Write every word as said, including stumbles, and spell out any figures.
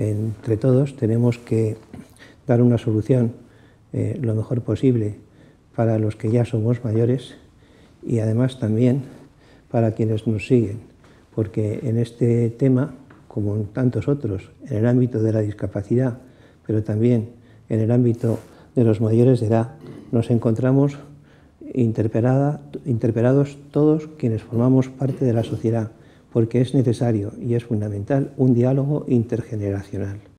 entre todos tenemos que dar una solución eh, lo mejor posible para los que ya somos mayores y además también para quienes nos siguen, porque en este tema, como en tantos otros, en el ámbito de la discapacidad, pero también en el ámbito de los mayores de edad, nos encontramos interpelados todos quienes formamos parte de la sociedad, porque es necesario y es fundamental un diálogo intergeneracional.